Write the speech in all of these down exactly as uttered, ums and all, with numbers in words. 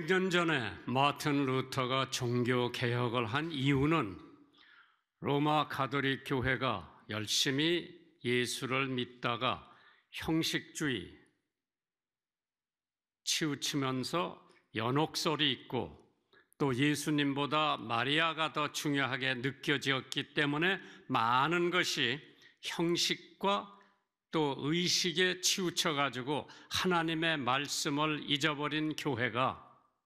년 전에 마틴 루터가 종교 개혁을 한 이유는 로마 가톨릭 교회가 열심히 예수를 믿다가 형식주의, 치우치면서 연옥설이 있고 또 예수님보다 마리아가 더 중요하게 느껴졌기 때문에 많은 것이 형식과 또 의식에 치우쳐가지고 하나님의 말씀을 잊어버린 교회가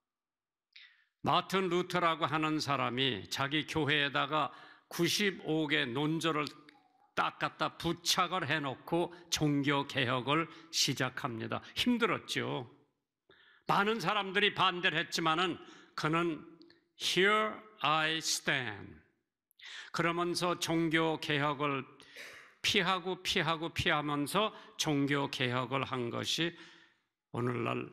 마틴 루터라고 하는 사람이 자기 교회에다가 구십오 개 논조를 딱 갖다 부착을 해놓고 종교개혁을 시작합니다. 힘들었죠. 많은 사람들이 반대를 했지만은 그는 Here I stand 그러면서 종교개혁을 피하고 피하고 피하면서 종교개혁을 한 것이 오늘날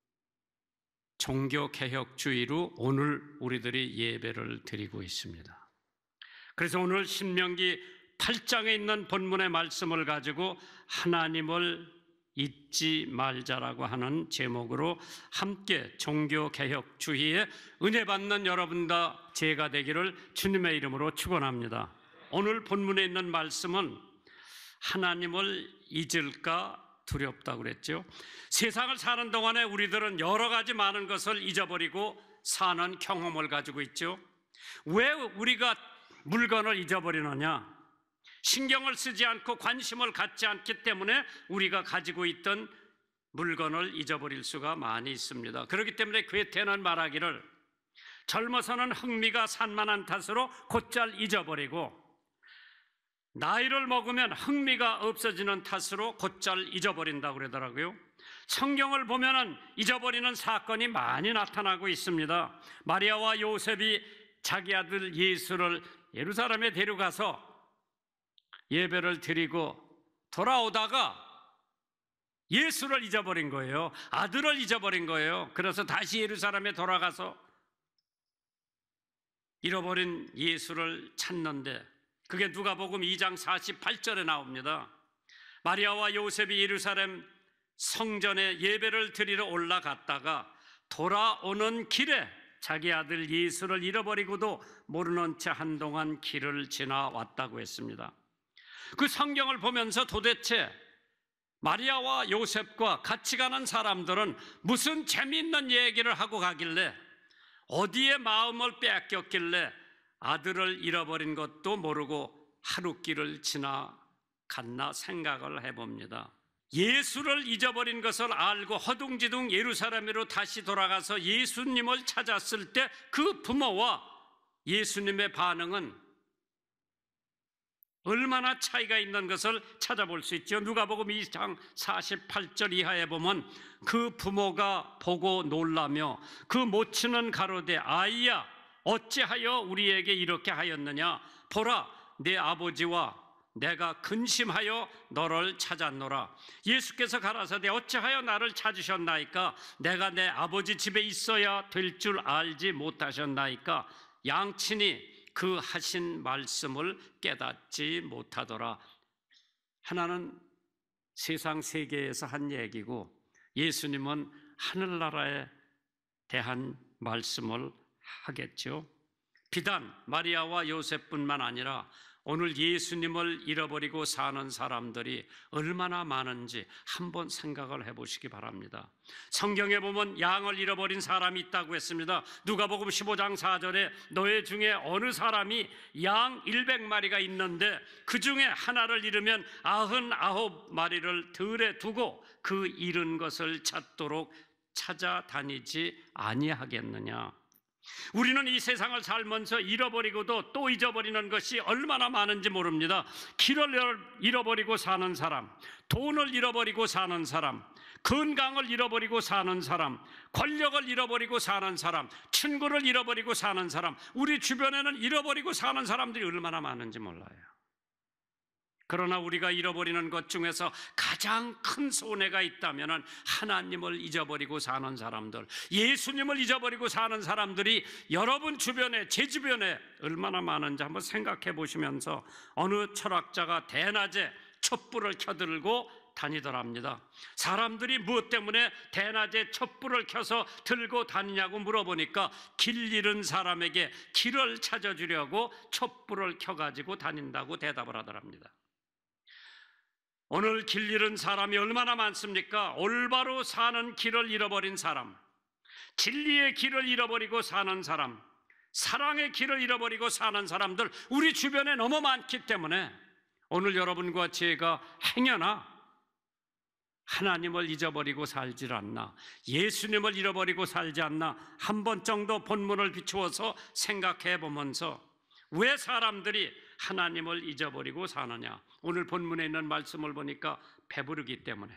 종교개혁주의로 오늘 우리들이 예배를 드리고 있습니다. 그래서 오늘 신명기 팔 장에 있는 본문의 말씀을 가지고 하나님을 잊지 말자라고 하는 제목으로 함께 종교개혁주의에 은혜 받는 여러분 다 제가 되기를 주님의 이름으로 축원합니다. 오늘 본문에 있는 말씀은 하나님을 잊을까 두렵다고 그랬죠. 세상을 사는 동안에 우리들은 여러 가지 많은 것을 잊어버리고 사는 경험을 가지고 있죠. 왜 우리가 물건을 잊어버리느냐? 신경을 쓰지 않고 관심을 갖지 않기 때문에 우리가 가지고 있던 물건을 잊어버릴 수가 많이 있습니다. 그렇기 때문에 괴테는 말하기를 젊어서는 흥미가 산만한 탓으로 곧잘 잊어버리고 나이를 먹으면 흥미가 없어지는 탓으로 곧잘 잊어버린다고 그러더라고요. 성경을 보면은 잊어버리는 사건이 많이 나타나고 있습니다. 마리아와 요셉이 자기 아들 예수를 예루살렘에 데려가서 예배를 드리고 돌아오다가 예수를 잊어버린 거예요. 아들을 잊어버린 거예요. 그래서 다시 예루살렘에 돌아가서 잃어버린 예수를 찾는데 그게 누가복음 이 장 사십팔 절에 나옵니다. 마리아와 요셉이 예루살렘 성전에 예배를 드리러 올라갔다가 돌아오는 길에 자기 아들 예수를 잃어버리고도 모르는 채 한동안 길을 지나왔다고 했습니다. 그 성경을 보면서 도대체 마리아와 요셉과 같이 가는 사람들은 무슨 재미있는 얘기를 하고 가길래 어디에 마음을 뺏겼길래 아들을 잃어버린 것도 모르고 하루길을 지나갔나 생각을 해봅니다. 예수를 잊어버린 것을 알고 허둥지둥 예루살렘으로 다시 돌아가서 예수님을 찾았을 때 그 부모와 예수님의 반응은 얼마나 차이가 있는 것을 찾아볼 수 있죠. 누가복음 이 장 사십팔 절 이하에 보면 그 부모가 보고 놀라며 그 모친은 가로되 아이야 어찌하여 우리에게 이렇게 하였느냐? 보라 내 아버지와 내가 근심하여 너를 찾았노라. 예수께서 가라사대 어찌하여 나를 찾으셨나이까? 내가 내 아버지 집에 있어야 될 줄 알지 못하셨나이까? 양친이 그 하신 말씀을 깨닫지 못하더라. 하나는 세상 세계에서 한 얘기고 예수님은 하늘나라에 대한 말씀을 하겠죠. 비단 마리아와 요셉뿐만 아니라 오늘 예수님을 잃어버리고 사는 사람들이 얼마나 많은지 한번 생각을 해보시기 바랍니다. 성경에 보면 양을 잃어버린 사람이 있다고 했습니다. 누가복음 십오 장 사 절에 너희 중에 어느 사람이 양 일백 마리가 있는데 그 중에 하나를 잃으면 아흔아홉 마리를 들에 두고 그 잃은 것을 찾도록 찾아다니지 아니하겠느냐. 우리는 이 세상을 살면서 잃어버리고도 또 잊어버리는 것이 얼마나 많은지 모릅니다. 길을 잃어버리고 사는 사람, 돈을 잃어버리고 사는 사람, 건강을 잃어버리고 사는 사람, 권력을 잃어버리고 사는 사람, 친구를 잃어버리고 사는 사람, 우리 주변에는 잃어버리고 사는 사람들이 얼마나 많은지 몰라요. 그러나 우리가 잃어버리는 것 중에서 가장 큰 손해가 있다면 하나님을 잊어버리고 사는 사람들, 예수님을 잊어버리고 사는 사람들이 여러분 주변에, 제 주변에 얼마나 많은지 한번 생각해 보시면서 어느 철학자가 대낮에 촛불을 켜들고 다니더랍니다. 사람들이 무엇 때문에 대낮에 촛불을 켜서 들고 다니냐고 물어보니까 길 잃은 사람에게 길을 찾아주려고 촛불을 켜가지고 다닌다고 대답을 하더랍니다. 오늘 길 잃은 사람이 얼마나 많습니까? 올바로 사는 길을 잃어버린 사람, 진리의 길을 잃어버리고 사는 사람, 사랑의 길을 잃어버리고 사는 사람들 우리 주변에 너무 많기 때문에 오늘 여러분과 제가 행여나 하나님을 잊어버리고 살질 않나, 예수님을 잃어버리고 살지 않나 한 번 정도 본문을 비추어서 생각해 보면서 왜 사람들이 하나님을 잊어버리고 사느냐. 오늘 본문에 있는 말씀을 보니까 배부르기 때문에,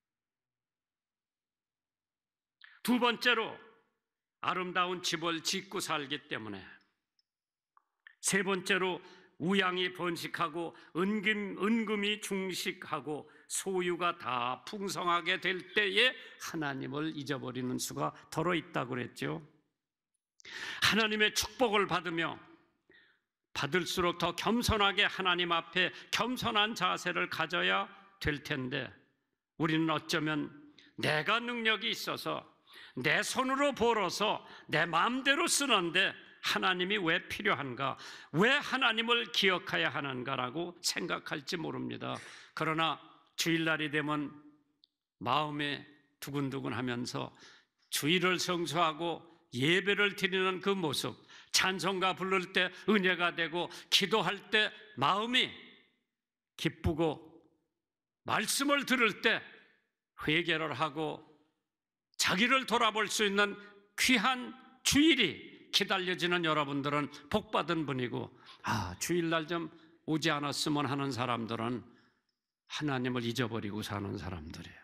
두 번째로 아름다운 집을 짓고 살기 때문에, 세 번째로 우양이 번식하고 은금, 은금이 중식하고 소유가 다 풍성하게 될 때에 하나님을 잊어버리는 수가 더러 있다고 그랬죠. 하나님의 축복을 받으며 받을수록 더 겸손하게 하나님 앞에 겸손한 자세를 가져야 될 텐데, 우리는 어쩌면 내가 능력이 있어서 내 손으로 벌어서 내 마음대로 쓰는데 하나님이 왜 필요한가, 왜 하나님을 기억해야 하는가라고 생각할지 모릅니다. 그러나 주일날이 되면 마음에 두근두근하면서 주일을 성수하고 예배를 드리는 그 모습, 찬송가 부를 때 은혜가 되고 기도할 때 마음이 기쁘고 말씀을 들을 때 회개를 하고 자기를 돌아볼 수 있는 귀한 주일이 기다려지는 여러분들은 복받은 분이고, 아, 주일날 좀 오지 않았으면 하는 사람들은 하나님을 잊어버리고 사는 사람들이에요.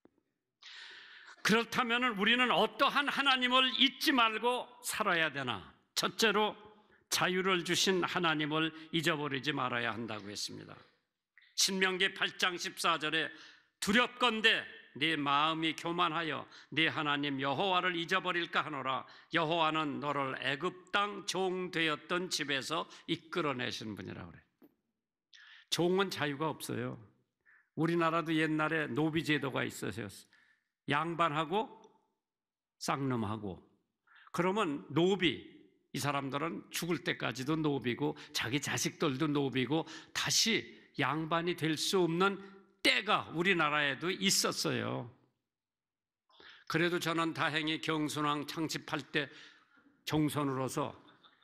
그렇다면 우리는 어떠한 하나님을 잊지 말고 살아야 되나? 첫째로 자유를 주신 하나님을 잊어버리지 말아야 한다고 했습니다. 신명기 팔 장 십사 절에 두렵건대 네 마음이 교만하여 네 하나님 여호와를 잊어버릴까 하노라. 여호와는 너를 애굽 땅 종 되었던 집에서 이끌어내신 분이라고 그래요. 종은 자유가 없어요. 우리나라도 옛날에 노비 제도가 있었어요. 양반하고 쌍놈하고. 그러면 노비, 이 사람들은 죽을 때까지도 노비고 자기 자식들도 노비고 다시 양반이 될 수 없는 때가 우리나라에도 있었어요. 그래도 저는 다행히 경순왕 창집할 때 종손으로서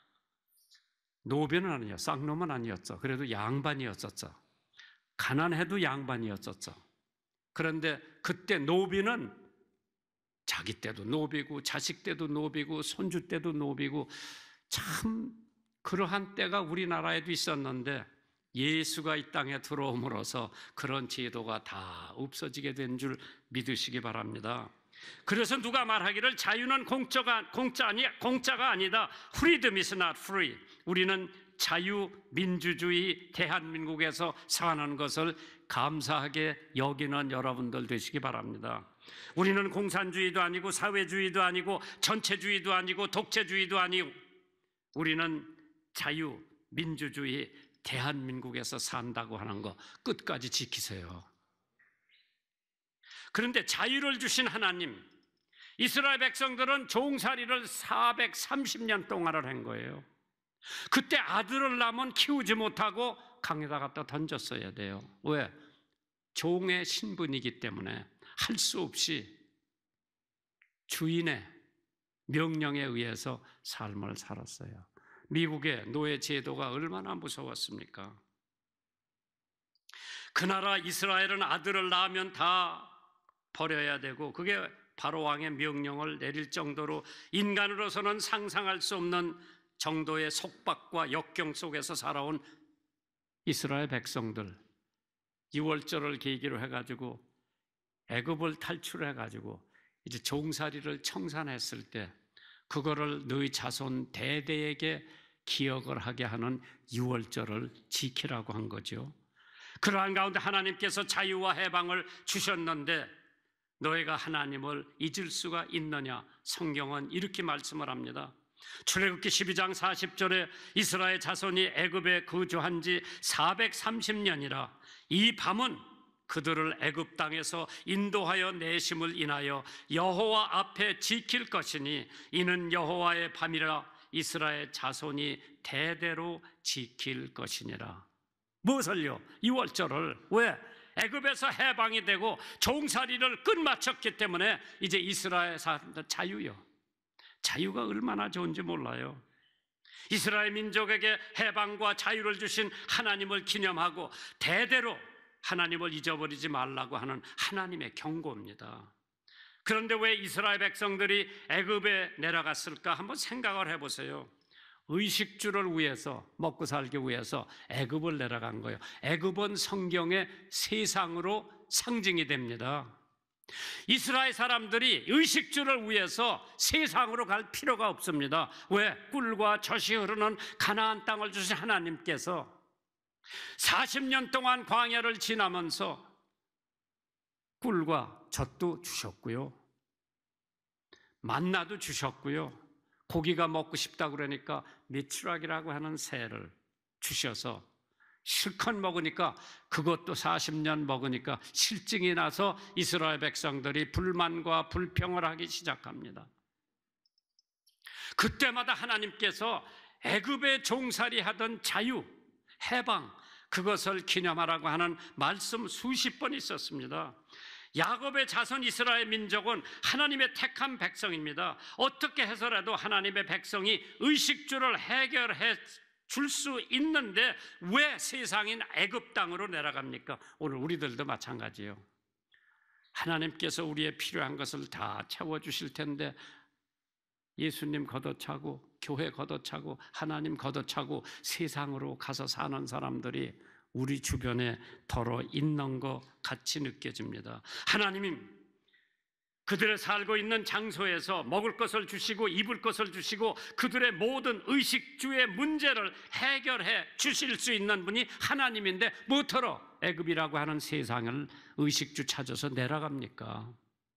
노비는 아니었어, 쌍놈은 아니었죠. 그래도 양반이었었죠. 가난해도 양반이었었죠. 그런데 그때 노비는 자기 때도 노비고 자식 때도 노비고 손주 때도 노비고, 참 그러한 때가 우리나라에도 있었는데 예수가 이 땅에 들어옴으로써 그런 제도가 다 없어지게 된 줄 믿으시기 바랍니다. 그래서 누가 말하기를 자유는 공짜가, 공짜 아니, 공짜가 아니다. Freedom is not free. 우리는 자유민주주의 대한민국에서 사는 것을 감사하게 여기는 여러분들 되시기 바랍니다. 우리는 공산주의도 아니고 사회주의도 아니고 전체주의도 아니고 독재주의도 아니고, 우리는 자유민주주의 대한민국에서 산다고 하는 거 끝까지 지키세요. 그런데 자유를 주신 하나님, 이스라엘 백성들은 종살이를 사백삼십 년 동안을 한 거예요. 그때 아들을 낳으면 키우지 못하고 강에다 갖다 던졌어야 돼요. 왜? 종의 신분이기 때문에 할 수 없이 주인의 명령에 의해서 삶을 살았어요. 미국의 노예 제도가 얼마나 무서웠습니까? 그 나라 이스라엘은 아들을 낳으면 다 버려야 되고, 그게 바로 왕의 명령을 내릴 정도로 인간으로서는 상상할 수 없는 정도의 속박과 역경 속에서 살아온 이스라엘 백성들, 유월절을 계기로 해가지고 애굽을 탈출해가지고 이제 종살이를 청산했을 때 그거를 너희 자손 대대에게 기억을 하게 하는 유월절을 지키라고 한 거죠. 그러한 가운데 하나님께서 자유와 해방을 주셨는데 너희가 하나님을 잊을 수가 있느냐? 성경은 이렇게 말씀을 합니다. 출애굽기 십이 장 사십 절에 이스라엘 자손이 애굽에 거주한 지 사백삼십 년이라 이 밤은 그들을 애굽 땅에서 인도하여 내심을 인하여 여호와 앞에 지킬 것이니 이는 여호와의 밤이라 이스라엘 자손이 대대로 지킬 것이니라. 무엇을요? 유월절을. 왜? 애굽에서 해방이 되고 종살이를 끝마쳤기 때문에 이제 이스라엘 사람들 자유요. 자유가 얼마나 좋은지 몰라요. 이스라엘 민족에게 해방과 자유를 주신 하나님을 기념하고 대대로 하나님을 잊어버리지 말라고 하는 하나님의 경고입니다. 그런데 왜 이스라엘 백성들이 애굽에 내려갔을까? 한번 생각을 해보세요. 의식주를 위해서, 먹고 살기 위해서 애굽을 내려간 거예요. 애굽은 성경의 세상으로 상징이 됩니다. 이스라엘 사람들이 의식주를 위해서 세상으로 갈 필요가 없습니다. 왜? 꿀과 젖이 흐르는 가나안 땅을 주신 하나님께서 사십 년 동안 광야를 지나면서 꿀과 젖도 주셨고요, 만나도 주셨고요, 고기가 먹고 싶다 그러니까 메추라기라고 하는 새를 주셔서 실컷 먹으니까 그것도 사십 년 먹으니까 실증이 나서 이스라엘 백성들이 불만과 불평을 하기 시작합니다. 그때마다 하나님께서 애굽에 종살이 하던 자유, 해방, 그것을 기념하라고 하는 말씀 수십 번 있었습니다. 야곱의 자손 이스라엘 민족은 하나님의 택한 백성입니다. 어떻게 해서라도 하나님의 백성이 의식주를 해결해 줄 수 있는데 왜 세상인 애굽 땅으로 내려갑니까? 오늘 우리들도 마찬가지예요. 하나님께서 우리의 필요한 것을 다 채워주실 텐데 예수님 걷어차고 교회 걷어차고 하나님 걷어차고 세상으로 가서 사는 사람들이 우리 주변에 덜어 있는 것 같이 느껴집니다. 하나님이 그들의 살고 있는 장소에서 먹을 것을 주시고 입을 것을 주시고 그들의 모든 의식주의 문제를 해결해 주실 수 있는 분이 하나님인데 뭐더러 애굽이라고 하는 세상을 의식주 찾아서 내려갑니까?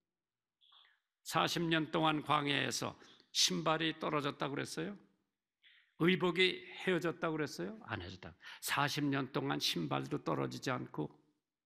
사십 년 동안 광야에서 신발이 떨어졌다고 그랬어요? 의복이 헤어졌다고 그랬어요? 안 헤어졌다. 사십 년 동안 신발도 떨어지지 않고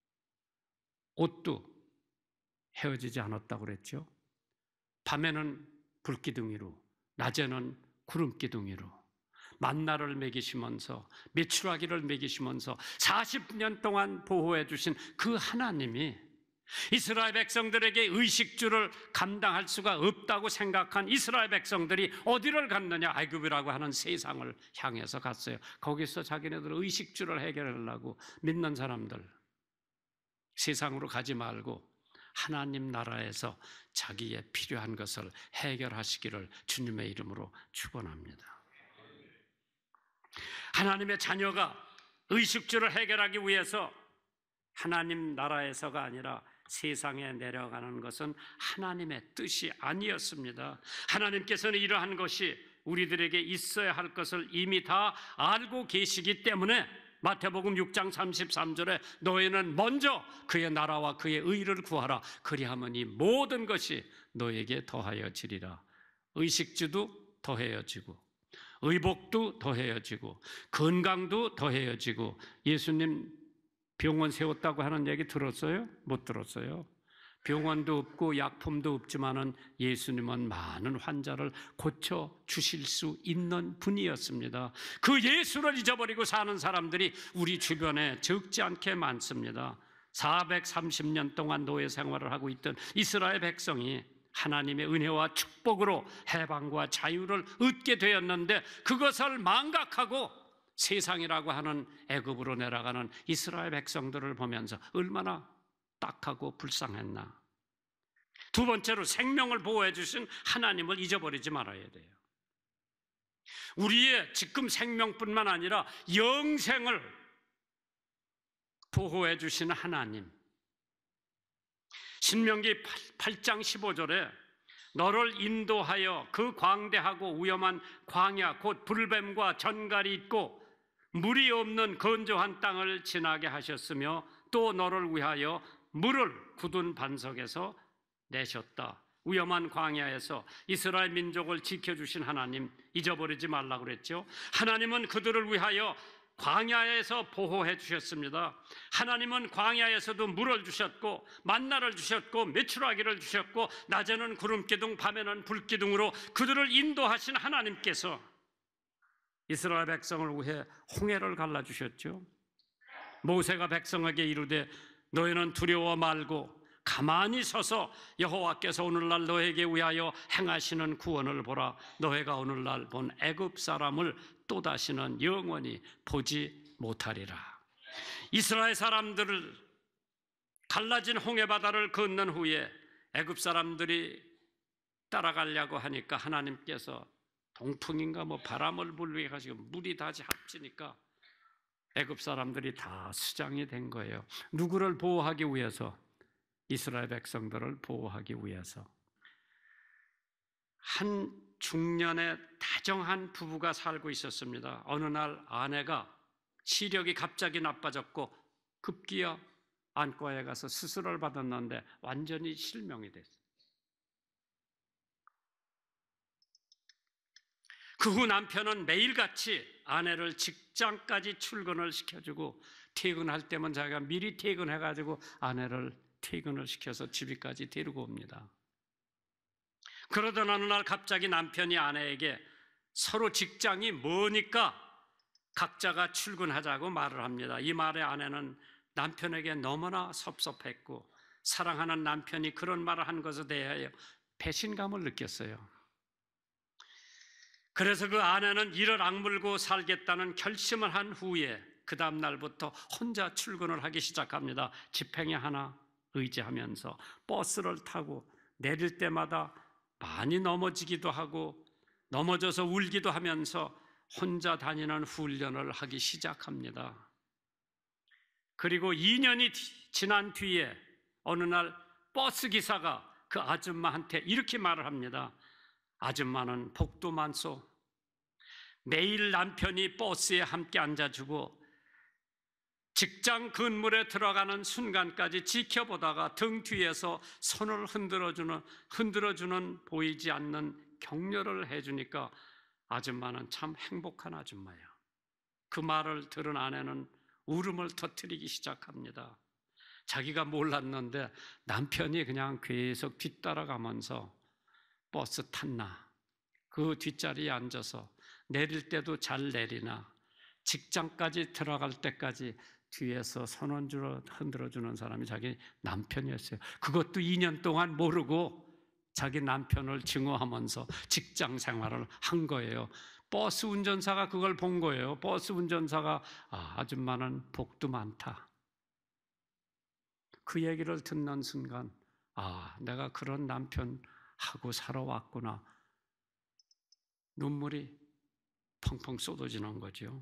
옷도 헤어지지 않았다고 그랬죠. 밤에는 불기둥이로, 낮에는 구름기둥이로 만나를 먹이시면서 메추라기를 먹이시면서 사십 년 동안 보호해 주신 그 하나님이 이스라엘 백성들에게 의식주를 감당할 수가 없다고 생각한 이스라엘 백성들이 어디를 갔느냐? 애굽이라고 하는 세상을 향해서 갔어요. 거기서 자기네들 의식주를 해결하려고 믿는 사람들, 세상으로 가지 말고 하나님 나라에서 자기의 필요한 것을 해결하시기를 주님의 이름으로 축원합니다. 하나님의 자녀가 의식주를 해결하기 위해서 하나님 나라에서가 아니라 세상에 내려가는 것은 하나님의 뜻이 아니었습니다. 하나님께서는 이러한 것이 우리들에게 있어야 할 것을 이미 다 알고 계시기 때문에 마태복음 육 장 삼십삼 절에 너희는 먼저 그의 나라와 그의 의를 구하라. 그리하면 이 모든 것이 너에게 더하여지리라. 의식주도 더해여지고 의복도 더해여지고 건강도 더해여지고. 예수님 병원 세웠다고 하는 얘기 들었어요? 못 들었어요? 병원도 없고 약품도 없지만은 예수님은 많은 환자를 고쳐 주실 수 있는 분이었습니다. 그 예수를 잊어버리고 사는 사람들이 우리 주변에 적지 않게 많습니다. 사백삼십 년 동안 노예 생활을 하고 있던 이스라엘 백성이 하나님의 은혜와 축복으로 해방과 자유를 얻게 되었는데 그것을 망각하고 세상이라고 하는 애굽으로 내려가는 이스라엘 백성들을 보면서 얼마나 딱하고 불쌍했나. 두 번째로 생명을 보호해 주신 하나님을 잊어버리지 말아야 돼요. 우리의 지금 생명뿐만 아니라 영생을 보호해 주시는 하나님. 신명기 팔 장 십오 절에 너를 인도하여 그 광대하고 위험한 광야 곧 불뱀과 전갈이 있고 물이 없는 건조한 땅을 지나게 하셨으며 또 너를 위하여 물을 굳은 반석에서 내셨다. 위험한 광야에서 이스라엘 민족을 지켜주신 하나님 잊어버리지 말라고 그랬죠. 하나님은 그들을 위하여 광야에서 보호해 주셨습니다. 하나님은 광야에서도 물을 주셨고 만나를 주셨고 메추라기를 주셨고 낮에는 구름기둥 밤에는 불기둥으로 그들을 인도하신 하나님께서 이스라엘 백성을 위해 홍해를 갈라주셨죠. 모세가 백성에게 이르되 너희는 두려워 말고 가만히 서서 여호와께서 오늘날 너에게 위하여 행하시는 구원을 보라. 너희가 오늘날 본 애굽 사람을 또다시는 영원히 보지 못하리라. 이스라엘 사람들을 갈라진 홍해바다를 건넌 후에 애굽 사람들이 따라가려고 하니까 하나님께서 동풍인가 뭐 바람을 불게 가지고 물이 다시 합치니까 애굽 사람들이 다 수장이 된 거예요. 누구를 보호하기 위해서? 이스라엘 백성들을 보호하기 위해서. 한 중년의 다정한 부부가 살고 있었습니다. 어느 날 아내가 시력이 갑자기 나빠졌고 급기야 안과에 가서 수술을 받았는데 완전히 실명이 됐어요. 그 후 남편은 매일같이 아내를 직장까지 출근을 시켜주고 퇴근할 때면 자기가 미리 퇴근해가지고 아내를 퇴근을 시켜서 집에까지 데리고 옵니다. 그러던 어느 날 갑자기 남편이 아내에게 서로 직장이 머니까 각자가 출근하자고 말을 합니다. 이 말에 아내는 남편에게 너무나 섭섭했고 사랑하는 남편이 그런 말을 한 것에 대하여 배신감을 느꼈어요. 그래서 그 아내는 이를 악물고 살겠다는 결심을 한 후에 그 다음 날부터 혼자 출근을 하기 시작합니다. 지팽이 하나 의지하면서 버스를 타고 내릴 때마다 많이 넘어지기도 하고 넘어져서 울기도 하면서 혼자 다니는 훈련을 하기 시작합니다. 그리고 이 년이 지난 뒤에 어느 날 버스 기사가 그 아줌마한테 이렇게 말을 합니다. 아줌마는 복도 많소. 매일 남편이 버스에 함께 앉아주고 직장 건물에 들어가는 순간까지 지켜보다가 등 뒤에서 손을 흔들어주는, 흔들어주는 보이지 않는 격려를 해주니까 아줌마는 참 행복한 아줌마야. 그 말을 들은 아내는 울음을 터뜨리기 시작합니다. 자기가 몰랐는데 남편이 그냥 계속 뒤따라가면서 버스 탔나, 그 뒷자리에 앉아서 내릴 때도 잘 내리나, 직장까지 들어갈 때까지 뒤에서 손을 흔들어주는 사람이 자기 남편이었어요. 그것도 이 년 동안 모르고 자기 남편을 증오하면서 직장 생활을 한 거예요. 버스 운전사가 그걸 본 거예요. 버스 운전사가 아, 아줌마는 복도 많다. 그 얘기를 듣는 순간 아, 내가 그런 남편하고 살아왔구나. 눈물이 펑펑 쏟아지는 거죠.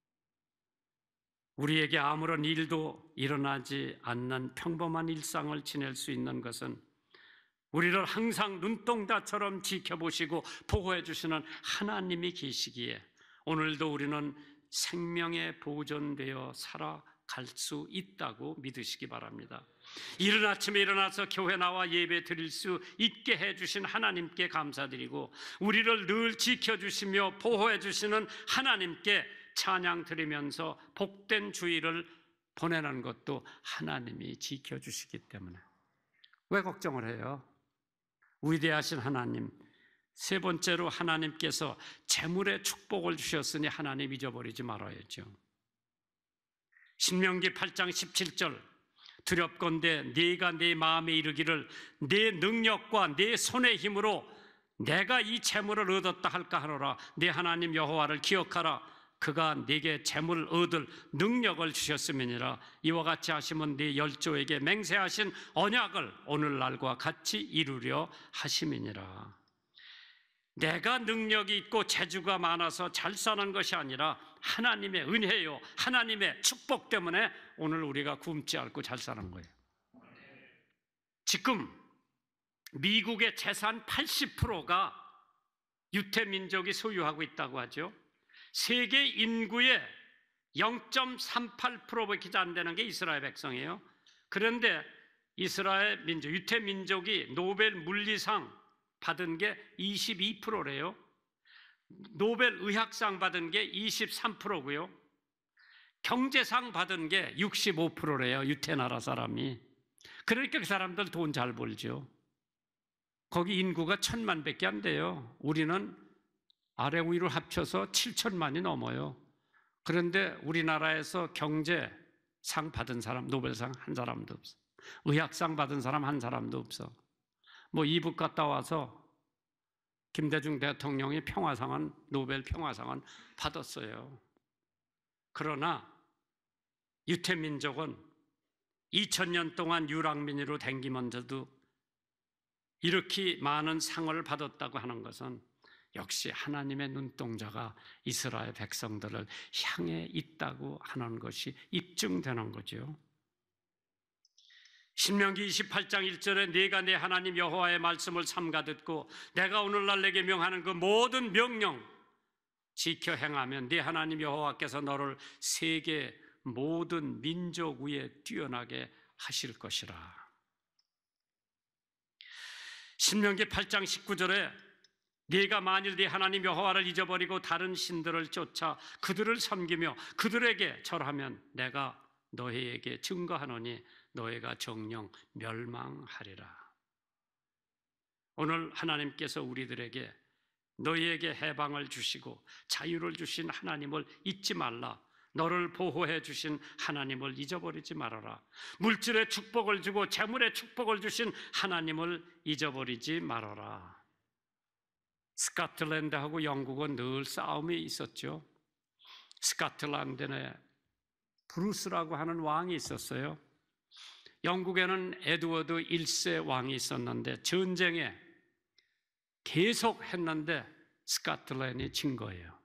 우리에게 아무런 일도 일어나지 않는 평범한 일상을 지낼 수 있는 것은 우리를 항상 눈동자처럼 지켜보시고 보호해 주시는 하나님이 계시기에 오늘도 우리는 생명에 보존되어 살아갈 수 있다고 믿으시기 바랍니다. 이른 아침에 일어나서 교회 나와 예배 드릴 수 있게 해주신 하나님께 감사드리고 우리를 늘 지켜주시며 보호해 주시는 하나님께 찬양 드리면서 복된 주일을 보내는 것도 하나님이 지켜주시기 때문에 왜 걱정을 해요? 위대하신 하나님, 세 번째로 하나님께서 재물의 축복을 주셨으니 하나님 잊어버리지 말아야죠. 신명기 팔 장 십칠 절 두렵건대 네가 네 마음에 이르기를 내 능력과 내 손의 힘으로 내가 이 재물을 얻었다 할까 하노라. 네 하나님 여호와를 기억하라. 그가 네게 재물을 얻을 능력을 주셨음이니라. 이와 같이 하시면 네 열조에게 맹세하신 언약을 오늘날과 같이 이루려 하심이니라. 내가 능력이 있고 재주가 많아서 잘 사는 것이 아니라 하나님의 은혜요, 하나님의 축복 때문에 오늘 우리가 굶지 않고 잘 사는 거예요. 지금 미국의 재산 팔십 퍼센트가 유태민족이 소유하고 있다고 하죠. 세계 인구의 영 점 삼팔 퍼센트밖에 안 되는 게 이스라엘 백성이에요. 그런데 이스라엘 민족, 유태민족이 노벨 물리상 받은 게 이십이 퍼센트래요. 노벨 의학상 받은 게 이십삼 퍼센트고요. 경제상 받은 게 육십오 퍼센트래요. 유태나라 사람이. 그러니까 그 사람들 돈 잘 벌죠. 거기 인구가 천만밖에 안 돼요. 우리는 아래 위로 합쳐서 칠천만이 넘어요. 그런데 우리나라에서 경제상 받은 사람, 노벨상 한 사람도 없어. 의학상 받은 사람 한 사람도 없어. 뭐 이북 갔다 와서 김대중 대통령이 평화상은, 노벨 평화상은 받았어요. 그러나 유태민족은 이천 년 동안 유랑민이로 댕기면서도 이렇게 많은 상을 받았다고 하는 것은 역시 하나님의 눈동자가 이스라엘 백성들을 향해 있다고 하는 것이 입증되는 거죠. 신명기 이십팔 장 일 절에 네가 내 하나님 여호와의 말씀을 삼가 듣고 내가 오늘날 내게 명하는 그 모든 명령 지켜 행하면 네 하나님 여호와께서 너를 세계 모든 민족 위에 뛰어나게 하실 것이라. 신명기 팔 장 십구 절에 네가 만일 네 하나님 여호와를 잊어버리고 다른 신들을 쫓아 그들을 섬기며 그들에게 절하면 내가 너희에게 증거하노니 너희가 정령 멸망하리라. 오늘 하나님께서 우리들에게 너희에게 해방을 주시고 자유를 주신 하나님을 잊지 말라. 너를 보호해 주신 하나님을 잊어버리지 말아라. 물질의 축복을 주고 재물의 축복을 주신 하나님을 잊어버리지 말아라. 스코틀랜드하고 영국은 늘 싸움이 있었죠. 스코틀랜드에 브루스라고 하는 왕이 있었어요. 영국에는 에드워드 일 세 왕이 있었는데 전쟁에 계속 했는데 스코틀랜드이 진 거예요.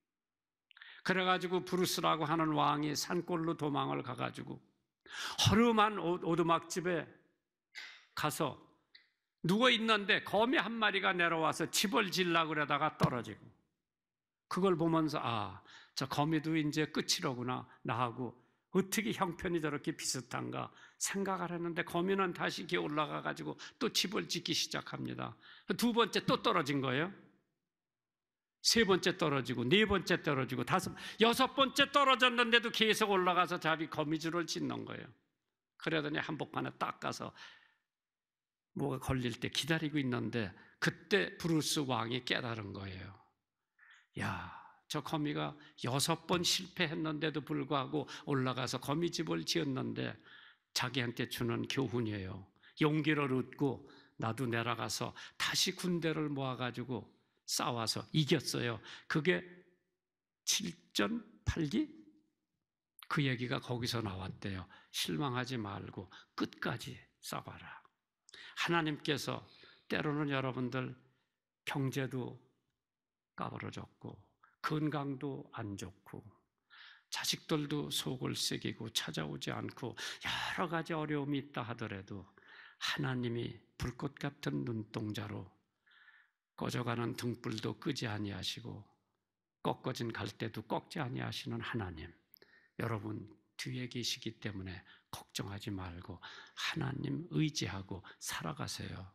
그래가지고 브루스라고 하는 왕이 산골로 도망을 가가지고 허름한 오두막집에 가서 누워 있는데 거미 한 마리가 내려와서 집을 질라 그러다가 떨어지고 그걸 보면서 아, 저 거미도 이제 끝이로구나. 나하고 어떻게 형편이 저렇게 비슷한가 생각을 했는데 거미는 다시 이렇게 올라가가지고 또 집을 짓기 시작합니다. 두 번째 또 떨어진 거예요. 세 번째 떨어지고 네 번째 떨어지고 다섯, 여섯 번째 떨어졌는데도 계속 올라가서 자기 거미줄을 짓는 거예요. 그러더니 한복판에 딱 가서 뭐가 걸릴 때 기다리고 있는데 그때 브루스 왕이 깨달은 거예요. 야, 저 거미가 여섯 번 실패했는데도 불구하고 올라가서 거미집을 지었는데 자기한테 주는 교훈이에요. 용기를 얻고 나도 내려가서 다시 군대를 모아가지고 싸워서 이겼어요. 그게 칠전 팔기? 그 얘기가 거기서 나왔대요. 실망하지 말고 끝까지 싸워라. 하나님께서 때로는 여러분들 경제도 까부러졌고 건강도 안 좋고 자식들도 속을 새기고 찾아오지 않고 여러 가지 어려움이 있다 하더라도 하나님이 불꽃 같은 눈동자로 꺼져가는 등불도 끄지 아니하시고 꺾어진 갈대도 꺾지 아니하시는 하나님, 여러분 뒤에 계시기 때문에 걱정하지 말고 하나님 의지하고 살아가세요.